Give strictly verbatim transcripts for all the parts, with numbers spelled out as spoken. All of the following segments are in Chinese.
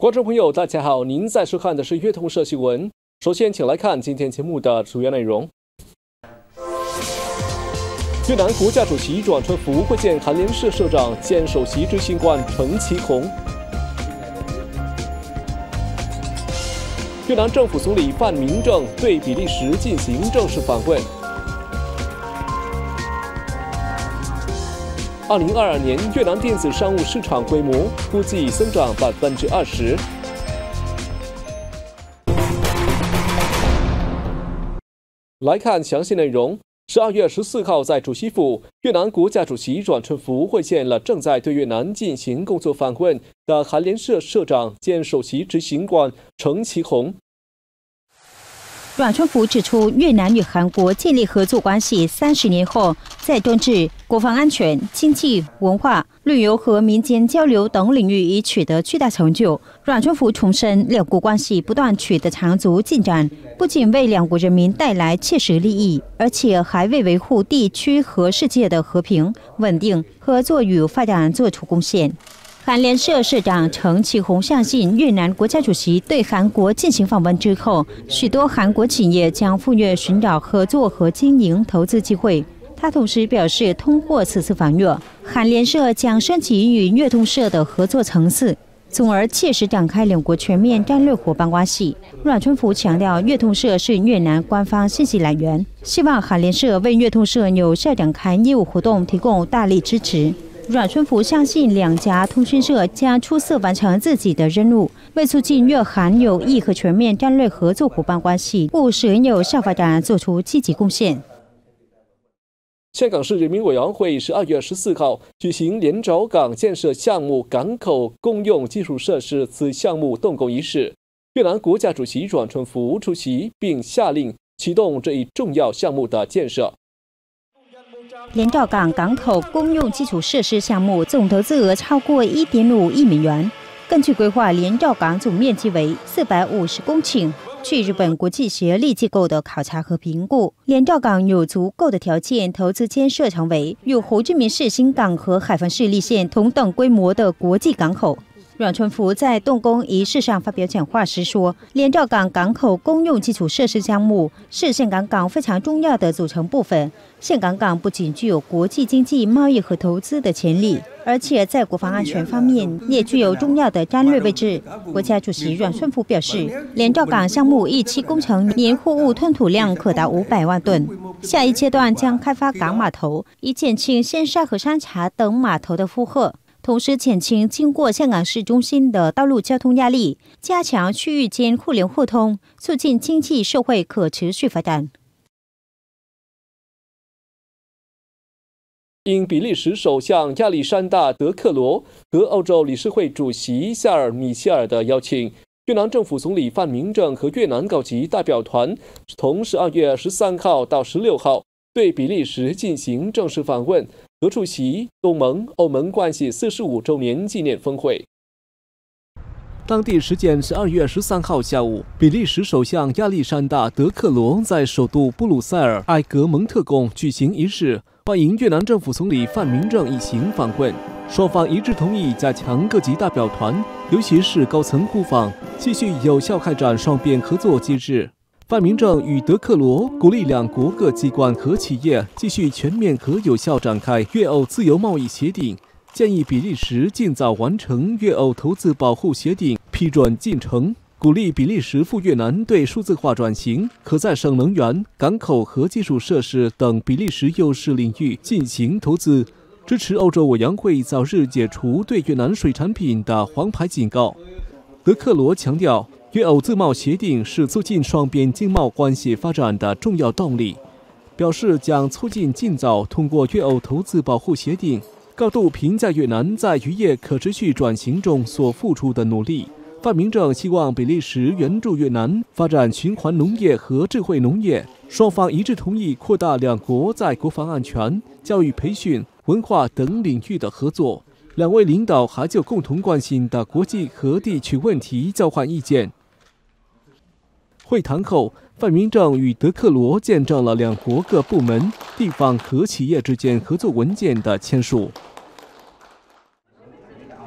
观众朋友，大家好，您在收看的是粤通社新闻。首先，请来看今天节目的主要内容。越南国家主席阮春福会见韩联社社长兼首席执行官程其宏。越南政府总理范明正对比利时进行正式访问。二零二二年越南电子商务市场规模估计增长百分之二十。来看详细内容。十二月十四号，在主席府，越南国家主席阮春福会见了正在对越南进行工作访问的韩联社社长兼首席执行官程其宏。 阮春福指出，越南与韩国建立合作关系三十年后，在政治、国防安全、经济、文化、旅游和民间交流等领域已取得巨大成就。阮春福重申，两国关系不断取得长足进展，不仅为两国人民带来切实利益，而且还为维护地区和世界的和平、稳定、合作与发展做出贡献。韩联社社长程其宏相信，越南国家主席对韩国进行访问之后，许多韩国企业将赴越寻找合作和经营投资机会。他同时表示，通过此次访越，韩联社将升级与越通社的合作层次，从而切实展开两国全面战略伙伴关系。阮春福强调，越通社是越南官方信息来源，希望韩联社为越通社有效展开业务活动提供大力支持。阮春福相信，两家通讯社将出色完成自己的任务，为促进越韩友谊和全面战略合作伙伴关系务实有效发展做出积极贡献。 香港市人民委员会十二月十四号举行连州港建设项目港口公用基础设施此项目动工仪式，越南国家主席阮春福出席并下令启动这一重要项目的建设。 连兆港港口公用基础设施项目总投资额超过 一点五亿美元。根据规划，连兆港总面积为四百五十公顷。据日本国际协力机构的考察和评估，连兆港有足够的条件投资建设成为与胡志明市新港和海防市立县同等规模的国际港口。阮春福在动工仪式上发表讲话时说，连兆港港口公用基础设施项目是岘港港非常重要的组成部分。岘港港不仅具有国际经济、贸易和投资的潜力，而且在国防安全方面也具有重要的战略位置。国家主席阮春福表示，连兆港项目一期工程年货物吞吐量可达五百万吨，下一阶段将开发港码头，以减轻仙沙和山茶等码头的负荷，同时减轻经过香港市中心的道路交通压力，加强区域间互联互通，促进经济社会可持续发展。 因比利时首相亚历山大·德克罗和欧洲理事会主席夏尔·米歇尔的邀请，越南政府总理范明正和越南高级代表团从十二月十三号到十六号对比利时进行正式访问和出席东盟欧盟关系四十五周年纪念峰会。当地时间十二月十三号下午，比利时首相亚历山大·德克罗在首都布鲁塞尔埃格蒙特宫举行仪式，欢迎越南政府总理范明正一行访问。双方一致同意加强各级代表团，尤其是高层互访，继续有效开展双边合作机制。范明正与德克罗鼓励两国各机关和企业继续全面和有效展开越欧自由贸易协定，建议比利时尽早完成越欧投资保护协定批准进程，鼓励比利时赴越南对数字化转型、可再生能源、港口和基础设施等比利时优势领域进行投资，支持欧洲委员会早日解除对越南水产品的黄牌警告。德克罗强调，越欧自贸协定是促进双边经贸关系发展的重要动力，表示将促进尽早通过越欧投资保护协定，高度评价越南在渔业可持续转型中所付出的努力。范明正希望比利时援助越南发展循环农业和智慧农业，双方一致同意扩大两国在国防安全、教育培训、文化等领域的合作。两位领导还就共同关心的国际和地区问题交换意见。会谈后，范明正与德克罗见证了两国各部门、地方和企业之间合作文件的签署。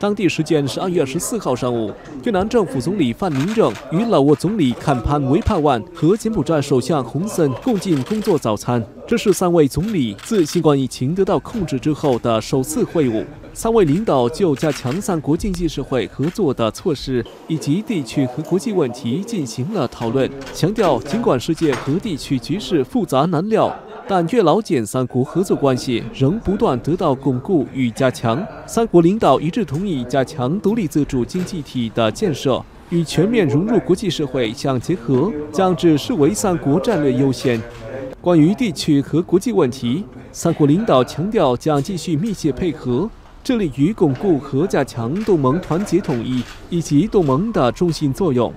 当地时间十二月十四号上午，越南政府总理范明正与老挝总理坎潘维帕万和柬埔寨首相洪森共进工作早餐。这是三位总理自新冠疫情得到控制之后的首次会晤。三位领导就加强三国经济社会合作的措施以及地区和国际问题进行了讨论，强调尽管世界和地区局势复杂难料，但越老柬三国合作关系仍不断得到巩固与加强。三国领导一致同意加强独立自主经济体的建设，与全面融入国际社会相结合，将之视为三国战略优先。关于地区和国际问题，三国领导强调将继续密切配合，致力于巩固和加强东盟团结统一以及东盟的中心作用。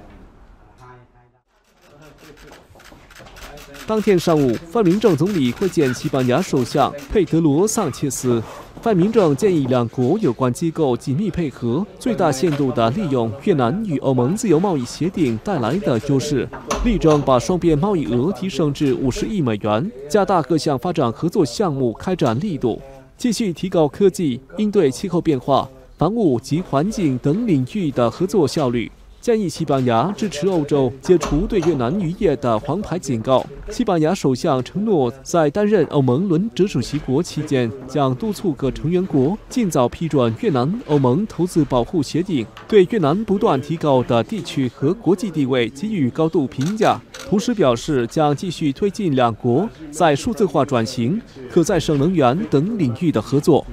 当天上午，范明正总理会见西班牙首相佩德罗·桑切斯。范明正建议两国有关机构紧密配合，最大限度地利用越南与欧盟自由贸易协定带来的优势，力争把双边贸易额提升至五十亿美元，加大各项发展合作项目开展力度，继续提高科技、应对气候变化、防务及环境等领域的合作效率。建议西班牙支持欧洲解除对越南渔业的黄牌警告。西班牙首相承诺，在担任欧盟轮值主席国期间，将督促各成员国尽早批准越南欧盟投资保护协定，对越南不断提高的地区和国际地位给予高度评价。同时表示，将继续推进两国在数字化转型、可再生能源等领域的合作。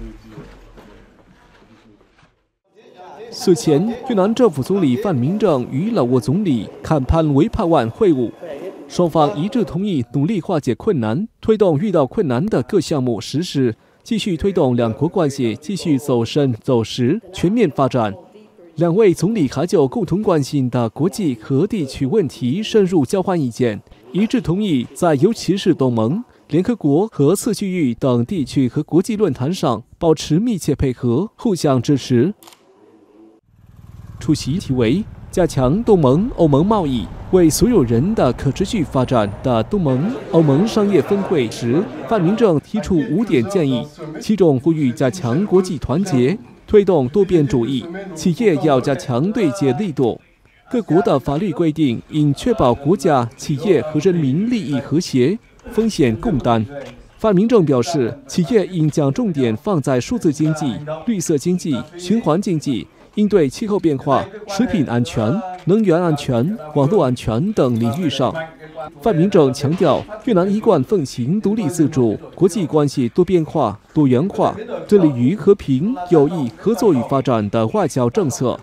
此前，越南政府总理范明正与老挝总理坎潘维帕万会晤，双方一致同意努力化解困难，推动遇到困难的各项目实施，继续推动两国关系继续走深走实、全面发展。两位总理还就共同关心的国际和地区问题深入交换意见，一致同意在尤其是东盟、联合国和次区域等地区和国际论坛上保持密切配合，互相支持。出席题为“加强东盟欧盟贸易，为所有人的可持续发展”的东盟欧盟商业峰会时，范明正提出五点建议，其中呼吁加强国际团结，推动多边主义，企业要加强对接力度。各国的法律规定应确保国家、企业和人民利益和谐，风险共担。范明正表示，企业应将重点放在数字经济、绿色经济、循环经济、应对气候变化、食品安全、能源安全、网络安全等领域上。范明正强调，越南一贯奉行独立自主、国际关系多边化、多元化，致力于和平、友谊、合作与发展的外交政策。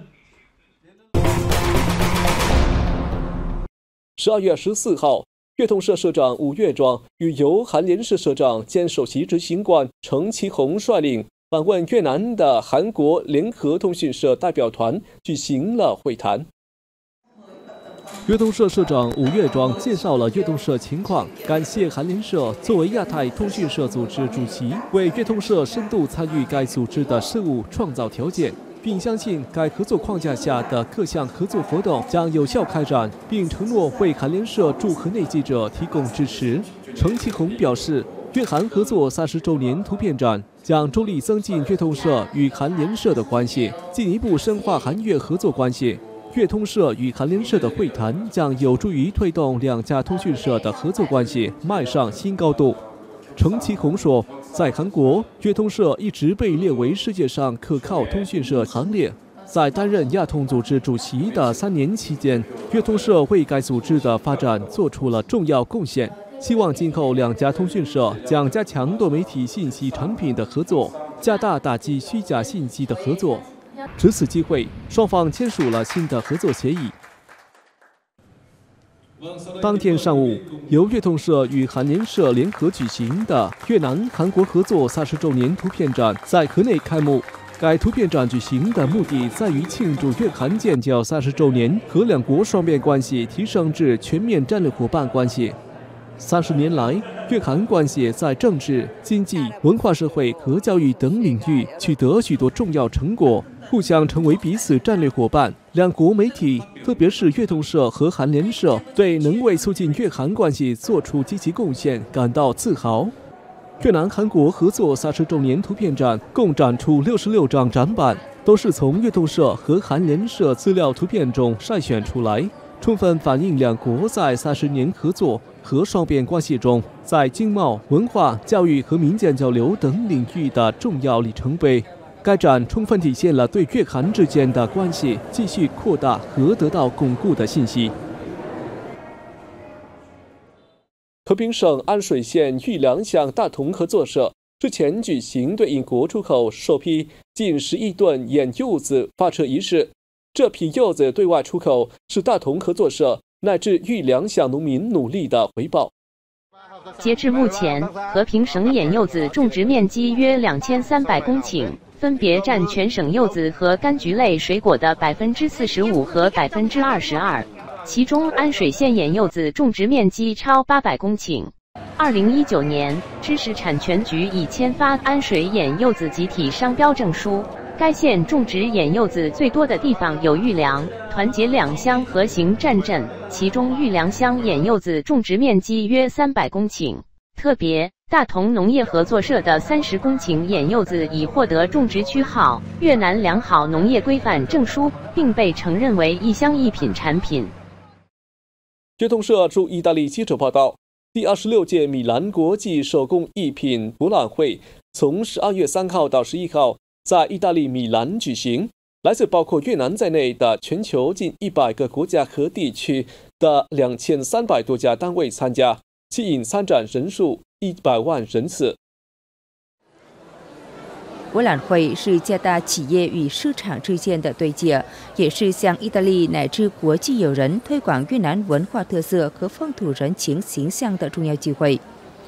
十二月十四号，越通社社长吴岳庄与由韩联社社长兼首席执行官程其宏率领访问越南的韩国联合通讯社代表团举行了会谈。越通社社长吴岳庄介绍了越通社情况，感谢韩联社作为亚太通讯社组织主席，为越通社深度参与该组织的事务创造条件，并相信该合作框架下的各项合作活动将有效开展，并承诺为韩联社驻河内记者提供支持。程其宏表示，越韩合作三十周年图片展将着力增进越通社与韩联社的关系，进一步深化韩越合作关系。越通社与韩联社的会谈将有助于推动两家通讯社的合作关系迈上新高度。程其宏说，在韩国，越通社一直被列为世界上可靠通讯社行列。在担任亚通组织主席的三年期间，越通社为该组织的发展做出了重要贡献。希望今后两家通讯社将加强多媒体信息产品的合作，加大打击虚假信息的合作。值此机会，双方签署了新的合作协议。当天上午，由越通社与韩联社联合举行的越南韩国合作三十周年图片展在河内开幕。该图片展举行的目的在于庆祝越韩建交三十周年和两国双边关系提升至全面战略伙伴关系。三十年来，越韩关系在政治、经济、文化、社会和教育等领域取得许多重要成果，互相成为彼此战略伙伴。两国媒体，特别是越通社和韩联社，对能为促进越韩关系做出积极贡献感到自豪。越南韩国合作三十周年图片展共展出六十六张展板， 都是从越动社和韩联社资料图片中筛选出来，充分反映两国在三十年合作和双边关系中，在经贸、文化、教育和民间交流等领域的重要里程碑。该展充分体现了对越韩之间的关系继续扩大和得到巩固的信息。和平省安水县玉良乡大同合作社之前举行对英国出口首批近十亿吨盐柚子发车仪式。这批柚子对外出口是大同合作社乃至玉良乡农民努力的回报。 截至目前，和平省盐柚子种植面积约两千三百公顷，分别占全省柚子和柑橘类水果的百分之四十五和百分之二十二。其中，安水县盐柚子种植面积超八百公顷。二零一九年，知识产权局已签发安水盐柚子集体商标证书。该县种植盐柚子最多的地方有玉良、团结两乡和行站镇，其中玉良乡盐柚子种植面积约三百公顷。特别，大同农业合作社的三十公顷盐柚子已获得种植区号“越南良好农业规范”证书，并被承认为一乡一品产品。 越动社驻意大利记者报道，第二十六届米兰国际手工艺品博览会从十二月三号到十一号在意大利米兰举行，来自包括越南在内的全球近一百个国家和地区的两千三百多家单位参加，吸引参展人数一百万人次。 博览会是加大企业与市场之间的对接，也是向意大利乃至国际友人推广越南文化特色和风土人情形象的重要机会。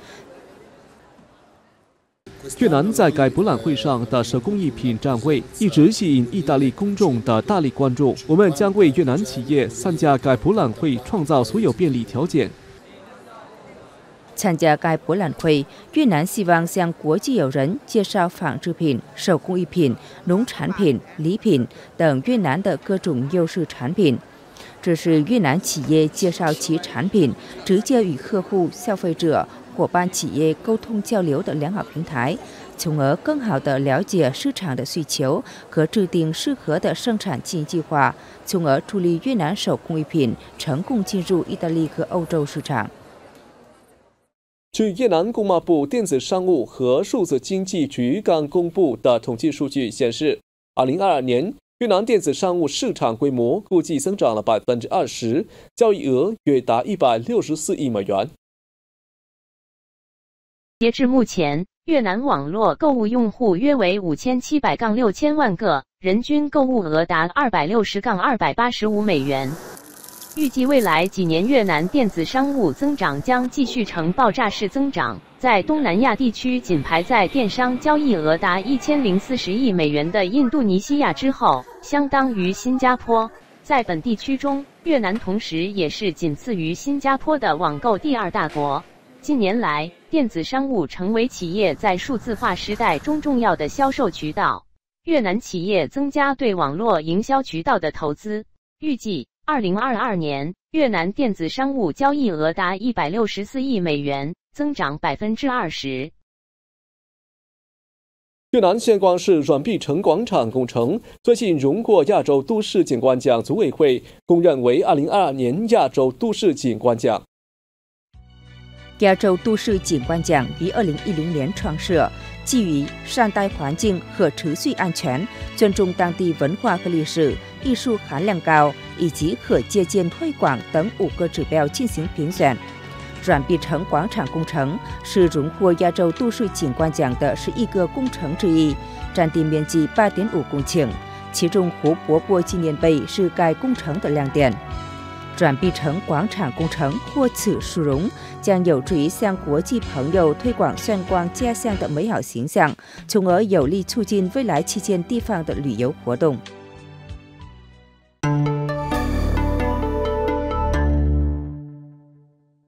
越南在该博览会上的手工艺品展位一直吸引意大利公众的大力关注。我们将为越南企业参加该博览会创造所有便利条件。 参加该博览会，越南希望向国际友人介绍纺织品、手工艺品、农产品、礼品等越南的各种优势产品。这是越南企业介绍其产品，直接与客户、消费者、伙伴企业沟通交流的良好平台，从而更好地了解市场的需求和制定适合的生产经营计划，从而助力越南手工艺品成功进入意大利和欧洲市场。 据越南工贸部电子商务和数字经济局刚公布的统计数据显示，二零二二年越南电子商务市场规模估计增长了百分之二十，交易额约达一百六十四亿美元。 截至目前，越南网络购物用户约为五千七百杠六千万个，人均购物额达二百六十杠二百八十五美元。预计未来几年越南电子商务增长将继续呈爆炸式增长，在东南亚地区仅排在电商交易额达一千零四十亿美元的印度尼西亚之后，相当于新加坡。在本地区中，越南同时也是仅次于新加坡的网购第二大国。近年来，电子商务成为企业在数字化时代中重要的销售渠道。越南企业增加对网络营销渠道的投资，预计二零二二年，越南电子商务交易额达一百六十四亿美元，增长百分之二十。 越南县光市软碧城广场工程最近荣获亚洲都市景观奖组委会公认为二零二二年亚洲都市景观奖。 亚洲都市景观奖于二零一零年创设，基于善待环境和持续安全、尊重当地文化和历史、艺术含量高以及可借鉴推广等五个指标进行评选。软碧城广场工程是荣获亚洲都市景观奖的十一个工程之一，占地面积八点五公顷，其中胡伯伯纪念碑是该工程的亮点。软碧城广场工程获此殊荣，将有助于向国际朋友推广相关家乡的美好形象，从而有力促进未来期间地方的旅游活动。